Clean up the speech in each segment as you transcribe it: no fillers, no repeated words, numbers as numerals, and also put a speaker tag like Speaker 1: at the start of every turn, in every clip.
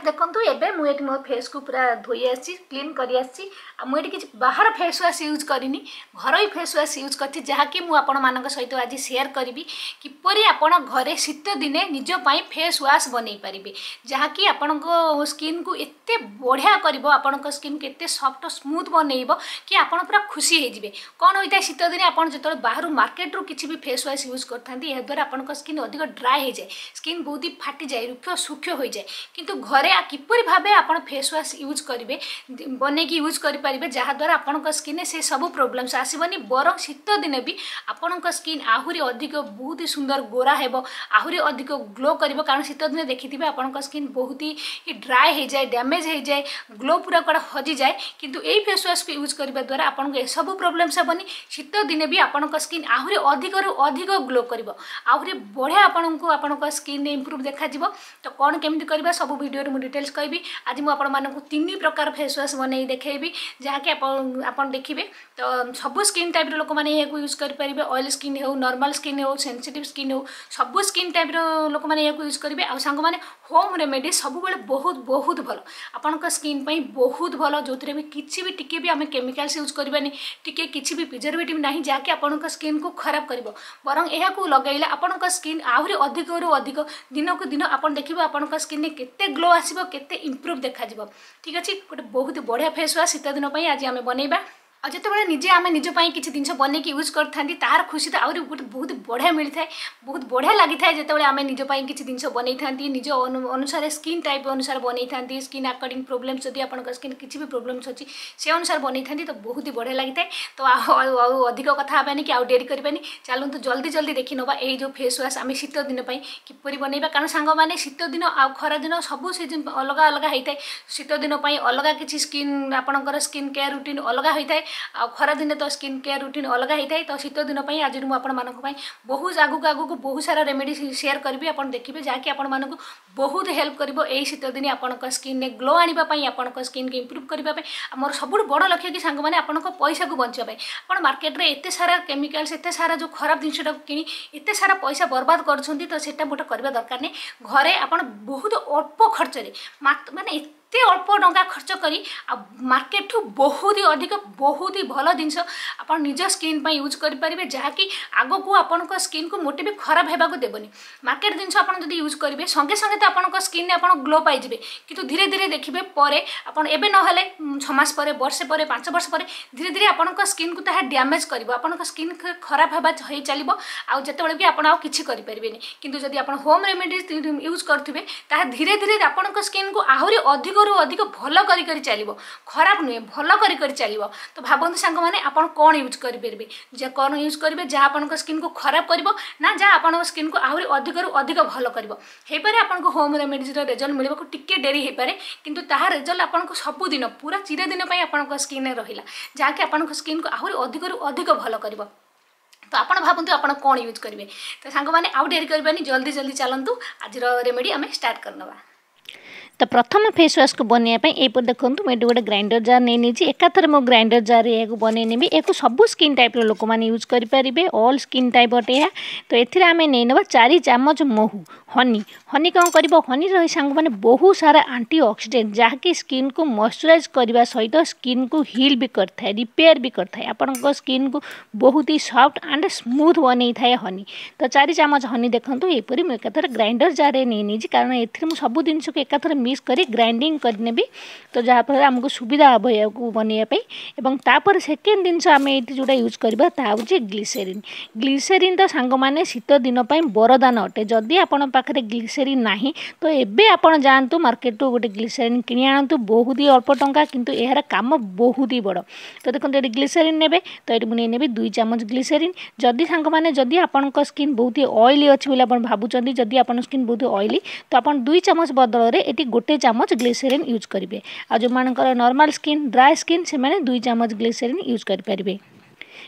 Speaker 1: देखो एबे मुझे मो फेस को पूरा धोई आसी क्लीन कर मुझे किसी बाहर फेस वाश यूज करनी घर फेस वाश यूज कर जहाँकि मुझे सहित आज सेयार करी किपरि आपण घरे शीत दिने निजपाई फेस वाश बन पारे जहाँकि आपण स्किन को एत बढ़िया कर स्किन को एत सफ्ट स्मूथ बनइब कि आपड़ पूरा खुशी होते कौन होता है शीत दिन आप जो बाहर मार्केट रू किसी भी फेस वाश यूज करते हैं द्वारा आपण स्किन अधिक ड्राए हो जाए स्किन बहुत ही फाटी जाए रुक्ष सूक्ष्म हो जाए किंतु घरे किपरि भाबे आपण फेस वाश यूज करेंगे बनईक यूज करेंगे जहाँद्वारा आपण स्किन से सब प्रोब्लेम्स आसबनी बर शीत दिन भी आपण स्किन आहरी अधिक बहुत ही सुंदर गोरा हेब आहरी अधिक ग्लो कर कारण शीत दिन देखिए आपण स्किन बहुत ही ड्राए हो जाए डैमेज हो जाए ग्लो पूरा कड़ा हजि जाए किंतु यही फेस वाश को यूज करने द्वारा आपन को सब प्रोब्लेम्स हेबनी शीत दिन भी आपण स्किन आहरी अधिक अधिक ग्लो कर आहरी बढ़िया आपण स्किन इम्प्रूव देखा तो कौन केमी करवा सब वीडियो में डिटेल्स कहबी आज मुझे तीन प्रकार फेस वाश बन देखेबी जहाँकि आप देखिए तो सब स्किन टाइप लोक मैंने यहाँ यूज करेंगे ऑयल स्किन हो नॉर्मल स्किन हो सेंसिटिव स्किन हो सब स्किन टाइप लोक मैंने यहाँ यूज करेंगे आ सांग मैंने होम रेमेडी सब बहुत बहुत भल आपण स्किन बहुत भल जो भी किसी भी टिके भी आम केमिकल्स यूज करवानी टिके किसी भी प्रिजर्वेटिव ना जहाँकि आपण स्किन को खराब कर बरं यह लगेले आपण स्किन आहरी अधिक अधिक दिन को दिन आप देखिए आपण स्किन केते ग्लो आसो केते इम्प्रूव देखा ठीक अच्छे गोटे बहुत बढ़िया फेस वाश शीत दिन आज आम बनइबा और जिते निजे आम निजपाई किसी जिन बनईक यूज करते तार खुशी तो आहरी गोटे बहुत बढ़िया मिलता है बहुत बढ़िया लगी था जिते आम निजपाई किसी जिन बन था निज अनुसार स्किन टाइप अनुसार बन था स्किन अकॉर्डिंग प्रोब्लेम्स जब आप स्किन किसी भी प्रोब्लेम्स अच्छी से अनुसार बन था तो बहुत ही बढ़िया लगी था तो अधिक कथा हाँ कि आउ डेरी करवानी चलते जल्दी जल्दी देखी नवा ये जो फेस वाश आम शीत दिन किपरि बनइबा कारण सांग मैंने शीत दिन आ खरा दिन सब सीजन अलग अलग होता है शीत दिन अलग किसी स्किन आपंकर स्किन केयर रूटीन अलग होता है आ खरा दिन तो स्किन केयर रूटीन अलग होता है तो शीत दिन आज मुझे बहुत आगू बहुत सारा रेमेडी शेयर करी आप देखिए जहाँकि आपण बहुत हेल्प कर शीत दिन आपण स्किन ने ग्लो आने आपण स्किन के इम्प्रूव करने मोर सब बड़ लक्ष्य कि सांग मैंने आपण पैसा को बचाई आप मार्केट में एत सारा केमिकल्स एत सारा जो खराब जिनटा कि एत सारा पैसा बर्बाद कर मोटे करवा दरकार नहीं घरे आप बहुत अल्प खर्च माने एते अल्प टंका खर्च करी मार्केट ठू बहुत ही भल जिनस आप निज स्किन यूज करेंगे जहाँकि आग को आपण स्किन को मोटे भी खराब होगा देवनी मार्केट जिनस आप यूज करेंगे संगे संगे तो आप स्किन आप ग्लो पाइबे किंतु धीरे धीरे देखिए आपड़ एवं ना छमास पर वर्षे पर 5 वर्ष पर धीरे धीरे आपण स्किन को ताहा डैमेज कर आपण स्किन खराब होगा चलो आउ जिते भी आप किसी करें किंतु जब आप होम रेमेडी यूज करेंगे धीरे धीरे आपण स्किन को आहरी अधिक अधिक भल कर चलो खराब नुहे भल कर चलो तो भावतु सांग मैंने आप कौन यूज करेंगे कौन यूज करेंगे जहाँ आप स्किन को खराब कर ना जहाँ आप स्किन को आहरी अधिक अधिक भल कर आपको होम रेमेडीज रिजल्ट मिलने को टिके डेरी हो पाए किंतु ताहा रिजल्ट आपको सबुदिन पूरा चिरदिन आप स्किन रहा जहाँकि आप स्किन को आहरी अधिक अधिक भल कर तो आप भावतु आप कौन यूज करेंगे तो सांग मैंने आउ डेरी करवानी जल्दी जल्दी चलतु आज रेमेडी आम स्टार्ट करनवा
Speaker 2: तो प्रथम फेस वाश को बनवाई ये देखो मुझे गोटे ग्राइंडर जार नहीं नीचे एकाथर मो ग्राइंडर जार या बनईनेबी एक सब स्किन टाइप लोक मैंने यूज करेंगे ऑल स्किन टाइप अटे तो ये आम नहीं ना 4 चामच महू हनी हनी कौन कर हनी रही सांग मैंने बहुत सारा आंटी ऑक्सीडेंट जहाँकि स्किन को मॉइस्चराइज करने सहित स्किन को हिल भी करता है रिपेयर भी करता है आपण स्किन को बहुत ही सॉफ्ट एंड स्मूथ बन था हनी तो 4 चामच हनी देखो यहपरी मुझे एकाथर ग्राइंडर जार नहीं नीचे कारण ये सब जिन को एकाथर मिक्स करी ग्राइंडिंग करनेबी तो जहाँफल आमको सुविधा हम या बनवाई एवं तापर सेकेंड जिनस आम ये जोटा यूज करवा हूँ ग्लिसेरीन ग्लिसेरीन तो सांग मैंने शीत दिन वरदान अटे जदि आपण पाखे ग्लिसेरीन ना तो एबे आपण जातु मार्केट गोटे ग्लिसेरीन किणी आणतु बहुत ही अल्प टंका किंतु यार काम बहुत ही बड़ तो देखो ये ग्लिसेरीन ने तो ये मुझे नेबी 2 चामच ग्लिसेरीन जदि सांग मैंने जदि आपण स्किन बहुत ही ऑयली अच्छी बोली आप भावुं जदि आप स्किन बहुत ऑयली तो आप 2 चामच बदल में ये गोटे चामच ग्लिसेरीन यूज करेंगे आ जो मानकर नॉर्मल स्किन ड्राई स्किन से मैंने 2 चामच ग्लिसेरीन यूज करेंगे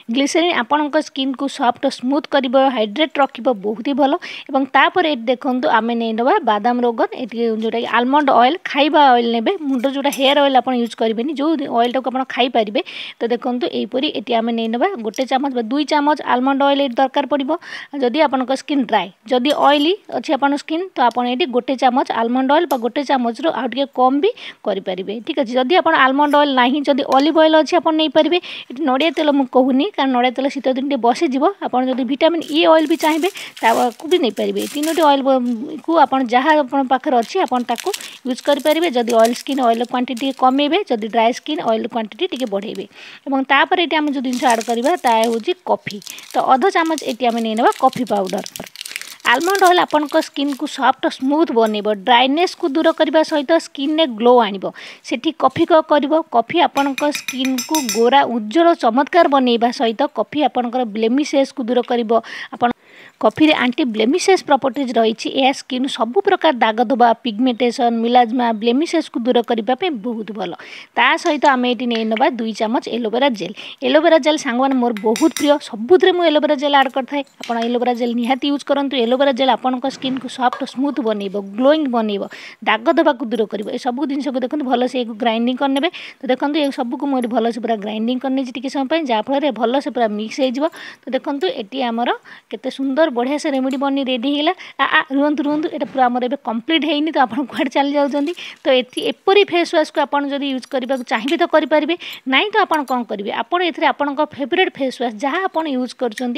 Speaker 2: ग्लिसरीन आपणक स्किन को सॉफ्ट स्मूथ कर हाइड्रेट रख बहुत ही भल। एवं तापर ये देखो आम नहीं ना बादाम रोगन जोटा आलमंड ऑयल खाइबा ऑयल ने मुंड जोटा हेयर ऑयल आप यूज करेंगे जो ऑयल टाक आप खाईपारे। तो देखो यहीपरी ये आम नहीं ना 1 चामच 2 चामच आलमंड ऑयल दरकार पड़ो। जदि आपन स्किन ड्राए जदि ऑयली अच्छी आप स्किन तो आप 1 चामच आलमंड ऑयल 1 चामच रे कम भी करेंगे। ठीक अच्छे जदि आप आलमंड ऑयल ना जदि ऑलिव ऑयल अच्छी आप नहीं पारे। ये नड़िया तेल मुझे कहूनी कारण नड़िया तेल शीत दिन बसीज आप विटामिन ई ऑयल भी चाहिए ताकू भी नहीं पारे। 3टी ऑयल को आप जहाँ पाखे अच्छी आपको यूज करेंगे। जदि ऑयल स्किन ऑयल क्वांटिटी कमेबे जदि ड्राई स्किन ऑयल क्वांटिटी टी बढ़ेबे। और तापर ये आम जो जिन ऐड करवा हूँ कॉफी तो अध चामच ये आम नहीं ना कॉफी पाउडर। आलमंड ऑयल आपन स्किन को सॉफ्ट स्मूथ बनइब ड्राइनेस को दूर करने सहित स्किन ने ग्लो आणव। सेठी कॉफी को कर कॉफी आपन स्किन को गोरा उज्जवल चमत्कार बनइबा सहित कॉफी आपन ब्लेमिशेस को दूर कर आपन कॉफी रे आंटी ब्लेमिशेस प्रॉपर्टीज रही यह स्किन सब प्रकार दाग धोबा पिगमेंटेशन मिलाजमा ब्लेमिशेस को दूर करने बहुत भल। ता सहित आम ये नहीं ना 2 चामच एलोवेरा जेल। एलोवेरा जेल सांग मैंने मोर बहुत प्रिय सबुद्रे मुझे एलोवेरा जेल ऐड करता आप एलोवेरा जेल निहाती यूज करूँ। एलोवेरा जेल आपन स्किन को सॉफ्ट स्मूथ बनइब ग्लोइंग बनइब दाग धोबा को दूर कर सब जिन को देखते भल से ग्राइंडिंग करने। तो देखो ये सबको मुझे भल से पूरा ग्राइंडिंग करनी टी समय जहाँफल भल से पूरा मिक्स हो। तो देखो ये आमर केते सुंदर बढ़िया से रेमेडी बनी रेडी है। रुहतु रुहतु ये पूरा आमर कंप्लीट है तो आप कड़े चली जाऊँगी। तो एपरी फेस वाश को आपड़ जब यूज करने चाहिए तो करेंगे ना तो आप कौन करेंगे आपड़ ए आप फेवरेट फेस वाश जहाँ आप यूज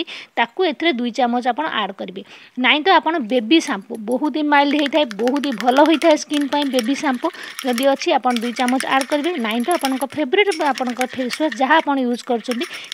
Speaker 2: कर 2 चामच आप ऐड करेंगे ना तो आप बेबी शैम्पू बहुत ही माइल्ड होता है बहुत ही भल होता है स्किन बेबी शैम्पू जदि अच्छी आप 2 चामच ऐड करेंगे ना तो आप फेवरेट आप फेस वाश जहाँ आप यूज कर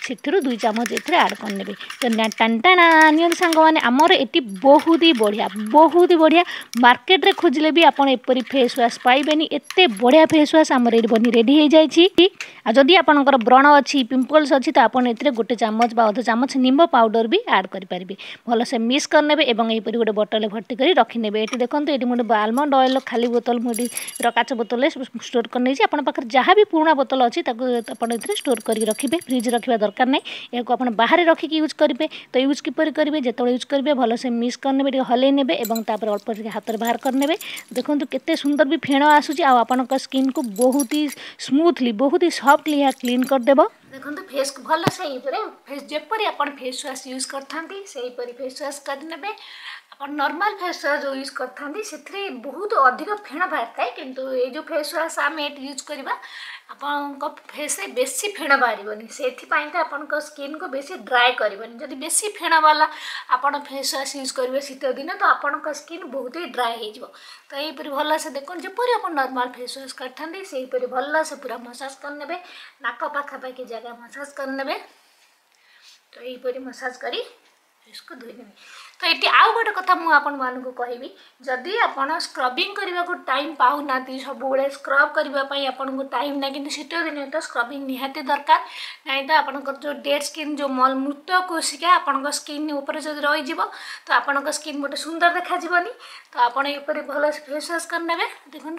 Speaker 2: 2 चामच ए ऐड करने। तो टाणटाणा नियन सांग मैंने आमर ये बहुत ही बढ़िया मार्केट रे खोजिले भी आप एपरी फेस वाश पाइबेनी एते बढ़िया फेस वाश आमर ये बनी रेडी हो जाए। जदि आपंकर व्रण अच्छी पिंपल्स अच्छी तो आपड़ ए 1 चामच अध चामच नीम पाउडर भी ऐड करेंगे भल से मिक्स करने और यहपरी गोटे बोतल भर्ती कर रखिने। ये देखो ये मुझे आलमंड ऑयल खाली बोतल मुझे काच बोतल स्टोर कर नहीं आप जहाँ भी पुराना बोतल अच्छी स्टोर कर रखिए फ्रिज रखा दरकार नहीं या आप बाहर रखिक यूज करेंगे। तो यूज किपर करेंगे जो यूज करेंगे भल से मिक्स करने हल्ई ने अल्प हाथ में बाहर करने। देखो केते सुंदर भी फेण आसूँ आपन स्किन को बहुत ही स्मूथली बहुत ही सॉफ्टली यह क्लीन करदेव।
Speaker 1: देखो फेस को भल से फेस जपरी आप फेस वाश यूज करते से फेस वाश करने आप नॉर्मल फेस वाश जो यूज करते से बहुत अधिक फेण बाहर थाए किंतु ये जो फेस वाश आम यूज करवा आप फेस बेसी फेण बाहर से आप स्किन को बेसी ड्राए करनी। जब बेसी फेण वाला आप फेस वाश यूज करेंगे शीत दिन तो आप स्किन बहुत ही ड्राए हो। तो यहीपरी भल से देख जपरी आप नॉर्मल फेस वाश करते से भल से पूरा मसाज करने नाक पाखापाखि जगह मसाज करने। तो यहीपरी मसाज करी इसको धोने। तो ये आउ गोटे कथा मुझे कहबी जदि आप स्क्रबिंग करने को टाइम पाऊना सब स्क्रब करने आपको टाइम ना कि शीत दिन तो स्क्रबिंग निहाती दरकार ना तो आप जो डेड स्किन जो मृत कोशिका आप स्किन उपर जो रही तो आप स्किन गोटे सुंदर देखा तो आप भल से फेस वाश करने देखो।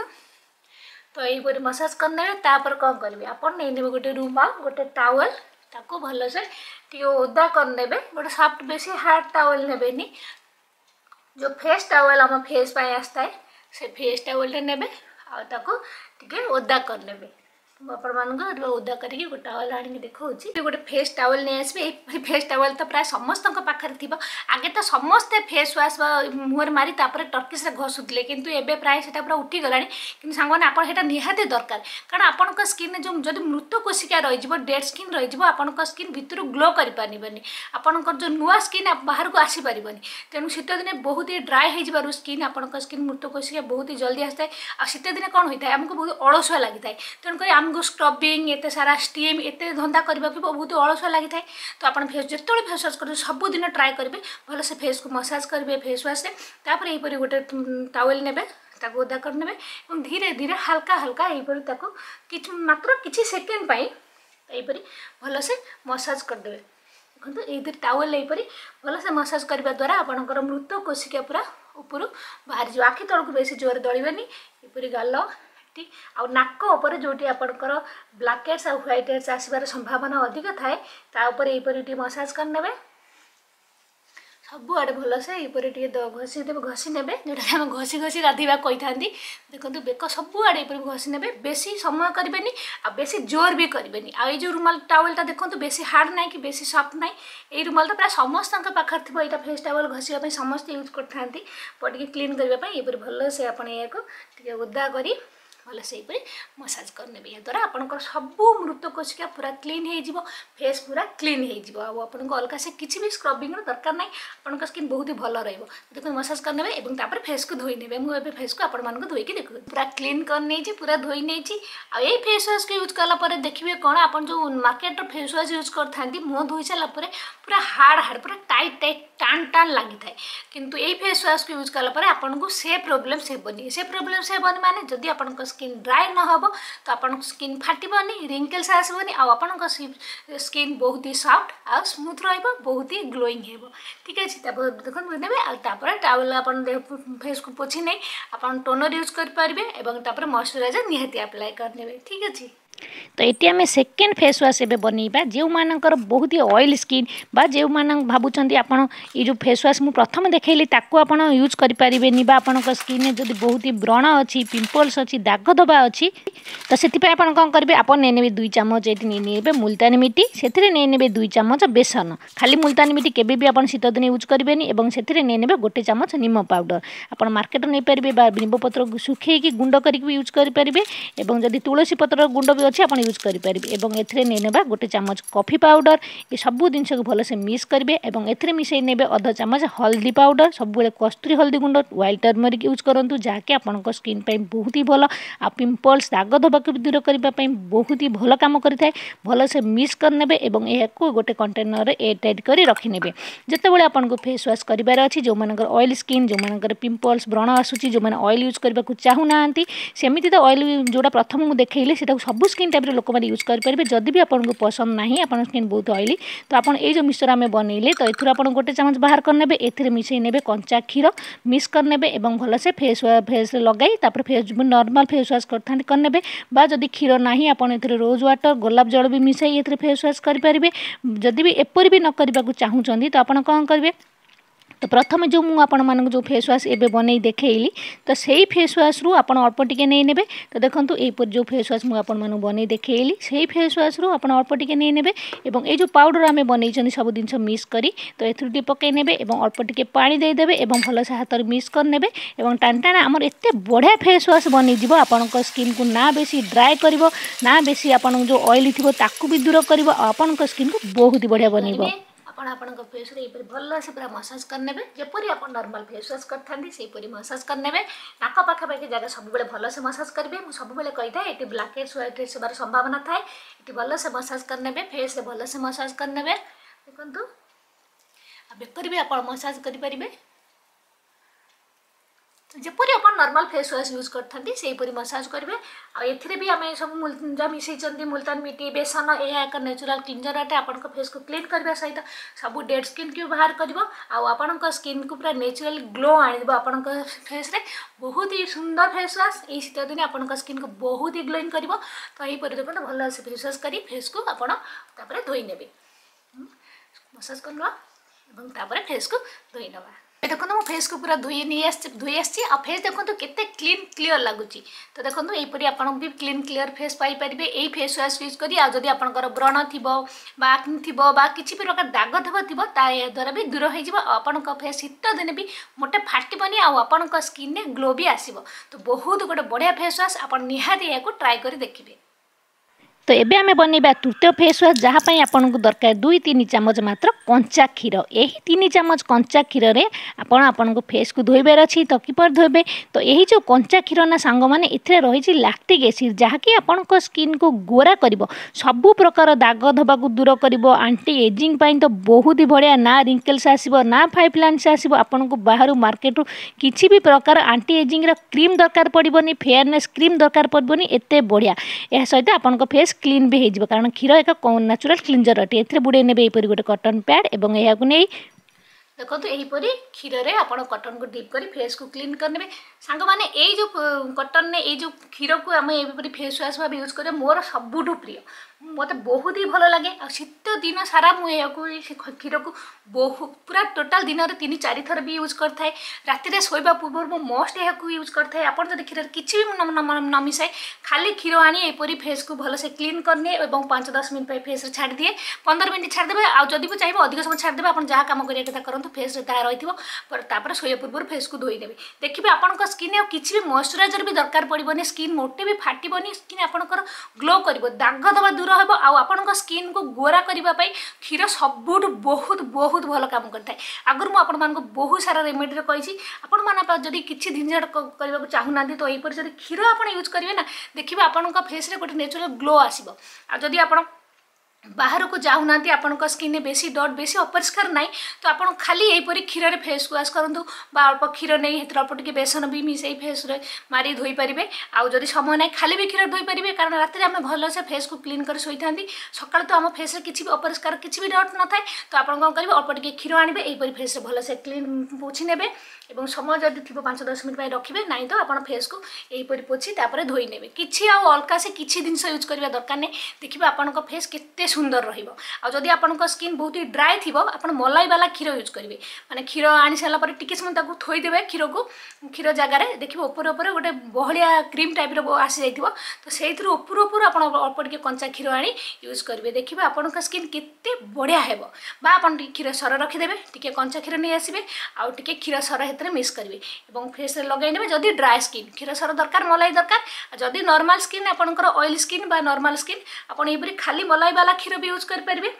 Speaker 1: तो यहीपरी मसाज करने कौन करेंगे आप नहीं गोटे रुमाल गोटे टावल ताको भल से टी ओदा करने गोटे सॉफ्ट बेसी हार्ड टावल नेबेनी जो फेस टावल आम फेस आसता है से फेस टावल ने टे ओदा करने आपण ओदा करके गोटे टावल आनिक देखा गोटे फेस टावल नहीं आसबे। फेस टावल तो प्राय समस्त पाखे थी आगे तो समस्ते फेस वाश मुहर मारी टर्किश घसुले किंतु एबे प्राय से पूरा उठीगला कि सांगने आप निहाती दरकार कारण आपण स्किन जो जब मृत कोशिका रही डेड स्किन रही आपण स्किन भितर ग्लो कर पारे आपंकर जो नुआ स्किन बाहर को आसीपर तेणु शीत दिन बहुत ही ड्राए हो स्किन आपण स्किन मृत कोशिका बहुत ही जल्दी आसता है। आ शीत दिन कौन होता है आमको बहुत अलसुआ लगी था तेणुक आमको स्क्रबिंग एत सारा स्टीम एत धंदा करने बहुत अलसुआ लगी था। तो आप फेस जो फेस वाश करेंगे सबुदिन ट्राए करेंगे भल से फेस को मसाज करेंगे फेस वाश से यहीपरी गोटे टावल ने ओदा करने धीरे धीरे हल्का हल्का यहीपरी मात्र किसी सेकेंड यहीपरी भल से मसाज करदे। देखो ये टावल यहीपरी भल से मसाज करने द्वारा आपंकर मृत कोशिका पूरा ऊपर बाहर जो आखि तौक बेसी जोर दलिबेनी यहीपरी गाल ठीक आ नाक उपर जोटी आपणकर ब्लैक हेड्स आ व्हाइट हेड्स आसबार संभावना अधिक थाए ता ऊपर एपरी मसाज करने सबुआड़े भलसे ये घसी देवे घसी ने जोटा आम घसी घसी गाधेवा कही था देखो बेक सबुआड़े घसी ने बेसी समय करेंगे आ बेसी जोर भी करेंगे आ जो रुमाल टावेलटा देखो बेसी हार्ड ना कि बेसी सफ्ट ना ये रुमाल तो प्राय समस्त पाखे थी यहाँ फेस टावेल घसीवा समस्त यूज करते बॉडी क्लीन करने ये भलसे आपको ओदा कर भलसे मसाज करने या द्वारा आपंकर सब मृतकोशिका पूरा क्लीन हो फेस पूरा क्लीन हो आपको अलग से किसी भी स्क्रबिंग दरकार ना आपन स्किन बहुत ही भल देखो मसाज करने फेस को धोई ने मुझे फेस को आप धोईकी देखो पूरा क्लीन कर पूरा धोई नहीं आई फेस वाश को यूज कलापर देखिए कौन आप जो मार्केट फेस वाश यूज करते मुँह धोई सारापर पूरा हार्ड हार्ड पूरा टाइट टाइट टाण टाण लगी था किंतु यही फेस वाश को यूज कलापर आपको से प्रोब्लेम हेबनी माने जदि आप स्किन ड्राई न हो तो आप स्किन फाटबनी रिंकल्स आसबनी आप स्किन बहुत ही सॉफ्ट आ स्मूथ बहुत ही ग्लोइंग हो ठीक अच्छे देखो ने टावेल आप फेस को पोछि नहीं आप टोनर यूज करेंगे मॉइस्चराइजर निहाती अप्लाई करने ठीक अच्छे
Speaker 2: तो ये आम सेकेंड फेस वाश एवं बनइबा जो मानकर बहुत ही ऑयल स्किन बा जो मान भावुं आपड़ ये जो फेस वाश मुझे प्रथम देखली ताकू आप यूज करें आपण स्किन में जब बहुत ही व्रण अच्छी पिंपल्स अच्छी दाग धब्बा अच्छी तो से कौन करेंगे आप नहीं 2 चामच ये नहीं मुल्तानी मिट्टी से नहीं 2 चामच बेसन खाली मुल्तानी मिट्टी केबे भी आप शीत दिन यूज करेंगे और से नहीं 1 चामच निम पाउडर आप मार्केट नहीं पारे निम्ब पत्र सुखे गुंड करके यूज करेंगे और जब तुलसी पत्र गुंड भी अच्छे आप यूज करेंगे और एथे नहीं 1 चामच कॉफी पाउडर ये सब जिनस को भलसे मिक्स करेंगे और एथे मिसई ने अधा चामच हल्दी पाउडर सब कस्तूरी हल्दी गुंड व्हाइट टर्मरिक यूज करूँ जहाँकि आपंक स्किन बहुत ही भल आ पिंपल्स दाग धब्बा को दूर करने बहुत ही भल काम करें भलसे मिक्स करने और यह गोटे कंटेनर एयर टाइट कर रखिने जितेबाला आपको फेस वाश करार अच्छी जो मानकर ऑयल स्किन जो मानकर पिंपल्स व्रण आसूची जो मैंने ऑयल यूज करने को चाहूना सेमती तो ऑयल जोड़ा प्रथम मुझे देखली से सब स्किन टाइप लोक मैंने यूज करेंगे जदि भी आपको पसंद ना आप स्किन बहुत ऑयली तो आप जो मिश्रण आम बनइले तो ये आप 1 चामच बाहर करने ए मिसई ने कंचा क्षीर मिक्स करने और भलसे फेस लगे फेस नॉर्मल फेस वाश करने जदि क्षीर ना आप रोज वाटर गोलाप जल भी मिसई ये फेस वाश करेंगे जदि भी एपरी भी न करने चाहूँगी तो आप कौन करेंगे तो प्रथम जो मुझे जो फेस वाश एवं बनई देखली तो सही फेस वाश रु आप अल्प टिके नहीं ने तो देखो यहीपर जो फेस वाश मुझे बनई देखली से फेस वाश रु आप अल्प टिके नहीं ने और ये जो पाउडर आम बनई सब जिन मिक्स करी तो ये पकई ने और अल्प टिके पानी देदेवे और भलसे हाथ मिक्स करने और टाण टाण आमर एत बढ़िया फेस वाश बन आपण स्किन को ना बेसी ड्राए कर ना बेसी आप जो ऑयली थी ताकू भी दूर कर आपण स्किन को बहुत ही बढ़िया बनइबो
Speaker 1: आपण फेस भल से पूरा मसाज करने जपरी आप नॉर्मल फेस वाश करते से मसाज करने नाक पाखापाखि जगह सब भल से मसाज करेंगे मुझे सब कही था ये ब्लैक हेड्स व्हाइट हेड्स होबार संभावना थाए ये भल से मसाज करने फेस से भल से मसाज करने देखो बेकर भी आप मसाज करेंगे जपरी आप नॉर्मल फेस वाश यूज करते से मसाज करेंगे आए भी आम सब मिसई मुल्तान मिट्टी बेसन यह एक नेचुरल क्लीनजर अटे आपण फेस को क्लीन करने सहित सब डेड स्किन को बाहर कर स्किन को पूरा नेचुरल ग्लो आनीब आपण फेस रे बहुत ही सुंदर फेस वाश ये शीत दिन आपण स्किन को बहुत ही ग्लोइंग कर तो यहीपर देखो भल से फेस वाश कर फेस को आप धोई ने मसाज कर फेस को धोई नवा देखो मो फेस को पूरा धोई आसी फेस देखो केते क्लीन क्लियर लगुच तो देखो यहीपरी आप भी क्लीन क्लियर फेस पाइपर यही फेस वाश यूज करी आदि आपंकर व्रण थी थी किसी भी प्रकार दाग धब्बा थी द्वारा भी दूर हो फेस शीत दिन भी मोटे फाटबनी आपण स्किन में ग्लो भी आसो तो बहुत गोटे बढ़िया फेस वाश आप निहाती यहाँ ट्राए कर देखिए
Speaker 2: तो एबे आमे बनइबा तृतीय फेस वाश जहाँपाई आपको दरकार 2-3 चामच मात्र कंचा क्षीर यही 3 चामच कंचा क्षीर रे आपको फेस को धोइबार अच्छी तो किपर धोबे तो यही जो कंचा क्षीर ना सांग मैंने इथे रही लैक्टिक एसिड जहाँकि आपको स्किन को गोरा कर सबू प्रकार दाग धब्बा को दूर कर आंटी एजिंग तो बहुत ही बढ़िया ना रिंकल्स आसो ना फाइव लाइन्स आसो आपको बाहर मार्केट किसी भी प्रकार आंटी एजिंग क्रीम दरकार पड़ोनी फेयरनेस क्रीम दरकार पड़ोनी एत बढ़िया यह सहित आपको फेस क्लीन भी हो कारण क्षीर एक नेचुरल क्लीनजर अटे ए बुड़े ने यहीपरी गोटे कटन पैड और यह नहीं
Speaker 1: देखो यहीपरी क्षीर में आप कटन को डिप कर फेस को क्लीन करने सांग मैंने यही जो कटन ने जो क्षीर को आम एपरी फेस वाश भाव यूज करें मोर सबुठ प्रिय मत बहुत ही भल लगे आ शीत दिन सारा मुझे क्षीर को बहुत पूरा टोटाल दिन में 3-4 थर भी यूज करता राति शोवा पूर्व मु मस्ट यहाँ यूज करता आपड़ जब क्षीर किसी भी न मिसाए खाली क्षीर आनी एपरी फेस को भलसे क्लीन करनी और 5-10 मिनट फेस छाड़ दिए 15 मिनट छाड़देवे आदि भी चाहिए अधिक समय छाड़देवे आप जहाँ कम करा करूँ फेस जहाँ रही शोया पूर्व फेस को धोईदेवे देखिए आपंक स्किन किसी भी मॉइस्चराइजर भी दरकार पड़ोनी स्किन मोटे भी फाटबनी स्किन आपंकर ग्लो कर दाग दबा दूर हम आपंक स्किन को गोरा करने क्षीर सबुठ बहुत बहुत भल काम करता है आगुरी मुझे बहुत सारा रेमेडी कही आपण मैंने जब किसी झंझट करने को चाहूना तो यहीपर जब क्षीर आप यूज करेंगे ना देखिए आपण फेस गोटे नेचुरल ग्लो आसो आदि आप बाहर को जाऊना आपण स्किन बेसी डट बेसी अपरिष्कार ना तो आप खाली यहीपरी क्षीर फेस वाश करूँ अल्प क्षीर नहीं अल्प टे बेसन भी मिसई फेस मारी धोई पारे आदि समय ना खाली भी क्षीर धोई पारे कारण राति आम भलसे फेस को क्लीन कर शोई था सका तो आम फेस किसी भी अपरिष्कार किसी भी डट न था तो आप कौन करेंगे अल्प टे क्षीर आने यहीपरी फेस भलसे क्लीन पोछि ने समय जब थी 5-10 मिनट रखिए ना तो आप फेस को यहीपरी पोछि धोई ने कि अलका से किसी जिन यूज करने दरकार नहीं देखिए आपण फेस के सुंदर रही आपंक स्किन बहुत ही ड्राए थी आप मलाई वाला क्षीर यूज करेंगे माने क्षीर आनी सारा टी समय थोईदेवे क्षीर को क्षीर जगार देखिए उपर गोटे बहलिया क्रीम टाइप आसी जाइए तो से उपर आप अल्प टे कंचा क्षीर आनी यूज करेंगे देखिए आपंक स्किन केते बढ़िया है क्षीर सर रखिदेवे टी कंचा क्षीर नहीं आसवे आउ टे क्षीर सर मिक्स करेंगे और फेस लगे ने जदि ड्राए स्किन क्षीर सर दरकार मलाई दरकार जदि नॉर्मल स्किन आपंकर ऑयल स्किन बा नॉर्मल स्किन आपन एपरी खाली मलाई वाला क्षीर भी यूज करेंगे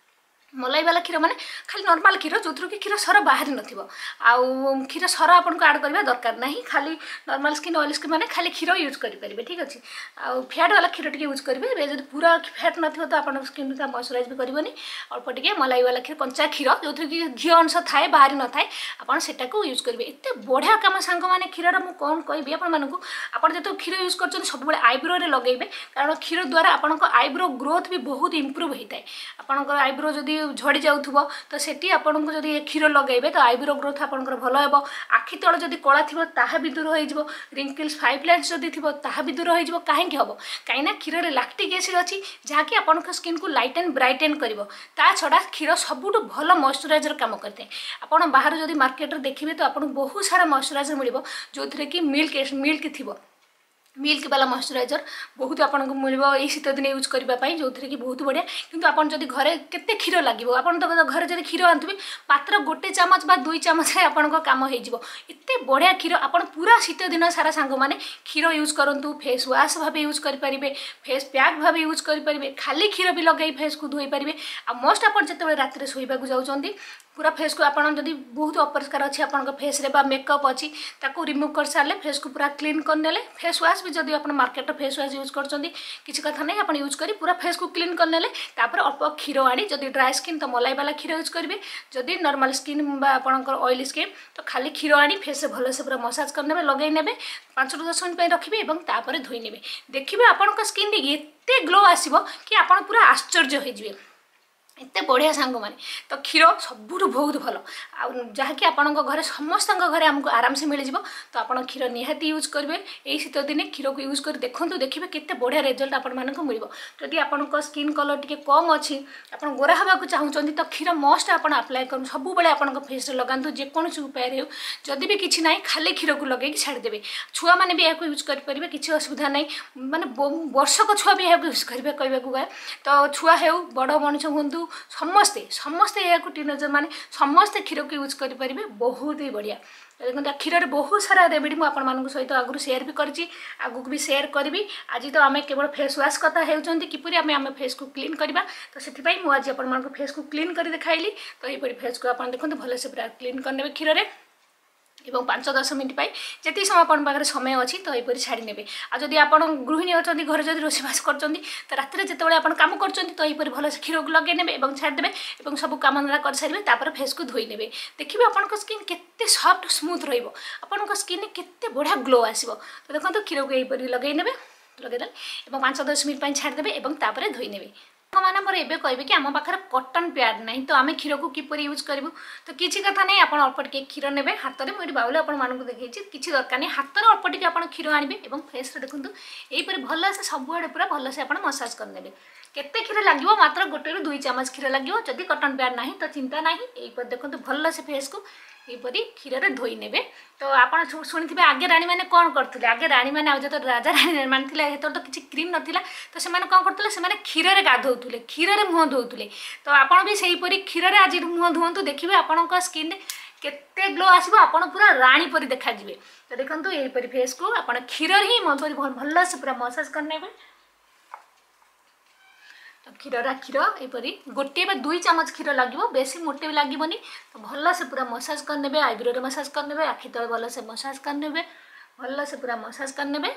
Speaker 1: मलाई वाला क्षीर माने खाली नॉर्मल क्षीर जो कि क्षीर सर बाहर नथिबो आउ क्षीर सर आपन को ऐड करबा दरकार नहीं खाली नॉर्मल स्किन ऑयल स्किन माने खाली क्षीर यूज करि परिबे ठीक अछि आउ फैट वाला क्षीर टिके यूज करिवे जदि पूरा फैट नथिबो तो आपन स्किन का मॉइस्चराइज भी करबोनी अल्प टिके मलाई वाला क्षीर कंचा क्षीर जो कि घी अंश थाए बाहर न थाए आपन सेटा को यूज करिवे एते बढ़िया काम सांग माने क्षीर मु कोन कहबी आपन मानकु आपन जतो क्षीर यूज करछन सब बेले आईब्रो रे लगेबे कारण क्षीर द्वारा आपन को आईब्रो ग्रोथ भी बहुत इंप्रूव होइताय आपन को आईब्रो जदि झड़ी जाउथबो तो सेठी आपन को जदि क्षीर लगेबे तो आईब्रो ग्रोथ आपन को भलो हेबो आखि तळ जदि कळा थिबो ताहा भी दूर होई जिवो रिंकल्स फाइव लाइन्स जदि थिबो ताहा भी दूर होई जिवो काहे कि हबो काइना क्षीर रे लैक्टिक एसिड अछि जहा कि आपन को स्किन को लाइटन ब्राइटन करिवो ता छडा क्षीर सबुठ भलो मॉइस्चराइजर काम करते आपन बाहर जदि मार्केट रे देखिबे तो आपन बहुत सारा मॉइस्चराइजर मिलिबो जोथरे कि मिल्क थिबो मिल्क वाला मॉइस्चराइजर बहुत आपको मिल शीत दिन यूज करने जो कि बहुत बढ़िया किंतु आपन जदि घरे केते क्षीर लगे आपन तो घर जब क्षीर आनुवे पात्र गोटे चामच बा 2 चामच आपन काम हो बढ़िया क्षीर आपन पूरा शीत दिन सारा सांग मैंने क्षीर यूज करूँ फेस वाश भाव यूज करेंगे फेस पैक भाव यूज करेंगे खाली क्षीर भी लगे फेस को धोई पारे आ मस्ट आप जो रात शोवा जाऊँच पूरा फेस को आपन जदि बहुत अपरिष्कार अच्छी आपन फेस रे बा मेकअप अच्छी ताको रिमूव कर सारे फेस को पूरा क्लीन करने फेस वाश भी जदि आपन मार्केट फेस वाश यूज करछंदी किसी कथा नहीं आपन यूज करी पूरा फेस को क्लीन करने तापर अल्प क्षीर आनी जदि ड्राई स्किन तो मलाई वाला क्षीर यूज करेंगे जदि नॉर्मल स्किन बा आपनकर ऑयली स्किन तो खाली क्षीर आनी फेस भल से पूरा मसाज करने लगे ने 5-10 मिनट रखिए और तापर धोई ने देखिए आपन स्किन एते ग्लो आसीबो कि आपन पूरा आश्चर्य हो जिवे एते बढ़िया सांग माने तो क्षीर सबुठ बहुत भल आ जहाँकि आपण घरे समस्त घरे आमको आराम से मिल जाव तो आप क्षीर निहाती यूज करेंगे यही शीत दिन क्षीर को यूज कर देखो देखिए केते बढ़िया रिजल्ट आपण मानक मिल जदि आपण स्किन कलर टी कम अच्छी आप गोरा हवा चाहूँगी तो क्षीर मस्ट आप अप्लाई कर सब बेले आप फेस लगातु जेकोसी उपाय हो जदि भी किसी ना खाली क्षीर को लगे छाड़देवे छुआ मैंने भी यहाँ यूज करेंगे किसी असुविधा नहीं माने वर्षक छुआ भी यहाँ यूज करेंगे कहवाक गए तो छुआ हो बड़ मनुष्य हूँ समस्ते समस्ते यहाँ टीनेजर माने समस्ते क्षीर को यूज करेंगे बहुत ही बढ़िया देखते क्षीर बहुत सारा रेमेडी मुझे सहित आगुरी सेयार भी करी आगू भी सेयार करी आज तो आम केवल फेस वाश कथा होती किपरि आम फेस को क्लीन करवा तो से मुझे आप फेस को क्लीन कर देखाइली तो यहपरी फेस को आप देखते भलसे पूरा क्लीन करने क्षीर में एवं 5-10 मिनट जी समय आपन पाखे समय अच्छी तो यहपरी छाड़ी ने आदि आप गृहिणी अच्छा घर जब रोषेबास कर तो राति जिते आप कम कर तो यहपरी भलसे क्षीर को लगे ने छाड़देवे और सब कम कर सारे फेस को धोई ने देखिए आपन स्किन केते सॉफ्ट स्मूथ रन स्किन केते बढ़िया ग्लो आसो तो देखो क्षीर को यहपरी लगे ने लगेदे और 5-10 मिनट छाड़देवे और धोई ने मैंने मोर एबे कहबे कि आम पाखे कटन पैड ना तो आम क्षीर को किपर यूज करूँ तो किसी कथा नहीं आप अल्प टे क्षीर ने हाथ में मुझे बाउल आपको देखी किसी दरकार नहीं हाथ में अल्प टे आप क्षीर आने और फेस देखूँ यहीपर भलसे सबुआड़े पूरा भलसे आप मसाज करने केते क्षीर लगे मात्र 1 ରୁ 2 ଚାମଚ क्षीर लगे जदि कटन पैड ना तो चिंता ना यहीपर देखो भलसे फेस को यहीपरी क्षीर में धोई ने तो आप शुणी आगे राणी मैंने कौन करते आगे राणी मैंने जो राजा राणी मानी तो किसी क्रीम नाला तो से कौन करते से क्षीर में गाधोले क्षीर में मुँह धोते तो आपड़ भी सहीपरी क्षीर में आज मुँह धुवंतु देखिए आपण स्किन केते ग्लो आसो आप पूरा राणी परी देखा तो देखो यहीपरी फेस को आप क्षीर ही भलसे पूरा मसाज करने तो क्षीर यहीपरी 1 ବା 2 ଚାମଚ क्षीर लगे बेसी मोटे भी लगभग तो भलसे पूरा मसाज करने आईब्रो मसाज करने आखि तले भलसे मसाज करने भलसे पूरा मसाज करने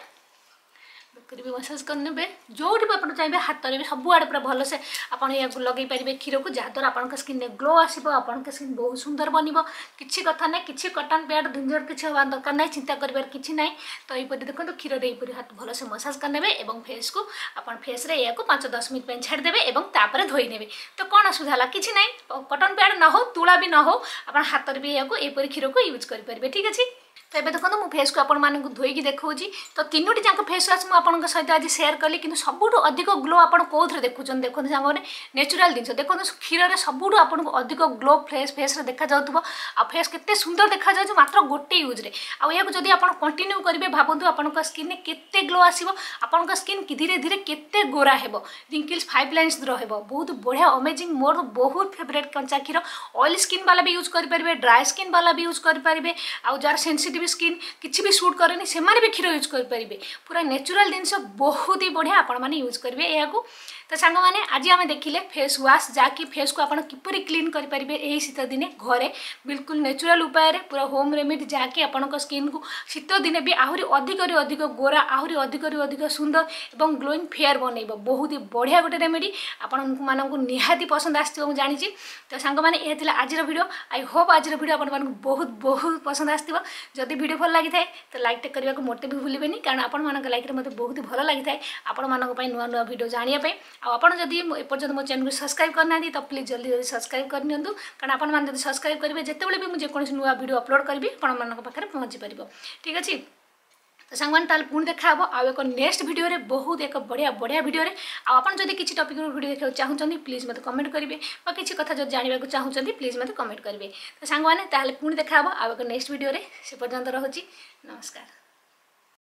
Speaker 1: बेकर भी मसाज करने जो भी आप चाहिए हाथ में भी सबुआड़े पूरा भलसे आप लगे पारे क्षीर को जहाँद्वारा आपंक स्किन ग्लो आसो आपंक स्किन बहुत सुंदर बन किसी कथा ना कि कटन पैड झंझट किसी हवा दरकार ना चिंता कर कि ना तो यहीपर देखो क्षीर यहीपर हाथ भलसे मसाज करने और फेस को आप फेस रे या 5-10 मिनट छाड़देवे और धोईने तो कौन असुविधा है कि ना कटन पैड न हो तुला भी न हो आप हाथ में भी यहीपर क्षीर को यूज करेंगे ठीक अच्छे तो ये देखो मु फेस को आपण धोईकी देखा तो 3टी जाक फेस वाश मुझे सहित आज सेयार कली कि सबुठ अधिक ग्लो आप कौन देखुं देखो सांगे नेचुराल जिन देखो क्षीर में सबुठ आपको अधिक ग्लो फेस देखा जाऊँ आ फेस केते सुंदर देखा जाए मात्र 1 यूज्रे आदि आप कंटिन्यू करेंगे भावतु आप स्किन में केते ग्लो आसो आपंक स्किन धीरे धीरे केते गोरा हेबो रिंकल्स 5 लाइन्स रहिबो बहुत बढ़िया अमेजिंग मोर बहुत फेवरेट कंचा क्षीर ऑयल स्किन वाला भी यूज करेंगे ड्राई स्किन वाला भी यूज करेंगे आउ जार सेंसिटिव स्किन किसी भी सूट करे से भी क्षीर यूज करेंगे पूरा नेचुरल जिनस बहुत ही बढ़िया आपण मैंने यूज करेंगे या तो सांग मैंने आज आम देखिले फेस वाश जहाँकि फेस को आप किपरि क्लीन करेंगे यही शीत दिने घरे बिल्कुल नेचुराल उपाय पूरा होम रेमेडी जहाँकि आपण स्किन को शीत दिने भी आहरी अधिक गोरा आहरी अधिक सुंदर और ग्लोइंग फेयर बनइब बहुत ही बढ़िया गोटे रेमेडी आपण मानक निहाती पसंद आसो जानी तो सांग मैंने यह आज वीडियो आई होप आज वीडियो आपण बहुत बहुत पसंद आसो जदि वीडियो भल लगी थाए तो लाइक टे करने को मोटे भी भूलें कारण आपण लाइक मत बहुत भल लगी थाए आपण मानी नुआ नुआ वीडियो जानापी आपड़ जदि एपर्यंत मो चैनल को सब्सक्राइब करना तो प्लीज जल्दी जल्दी सब्सक्राइब कर नियंतु कारण आपण मैंने जब सब्सक्राइब करेंगे जितेबाला भी मुझे कौन नुआ वीडियो अपलोड करी पाखे पहुँची पार ठीक अच्छे तो सांग मैंने पुणी देखा आउ एक नेक्स्ट वीडियो रे बहुत एक बढ़िया बढ़िया वीडियो रे आप जब किसी टॉपिक वीडियो देखा चाहते प्लीज मत कमेंट करेंगे किसी कथा जो जानवा चाहते प्लीज मत कमेंट करेंगे तो सांग मैंने पुणी देखा आउ एक नेक्स्ट वीडियो रे से पर्यंत रहुची नमस्कार।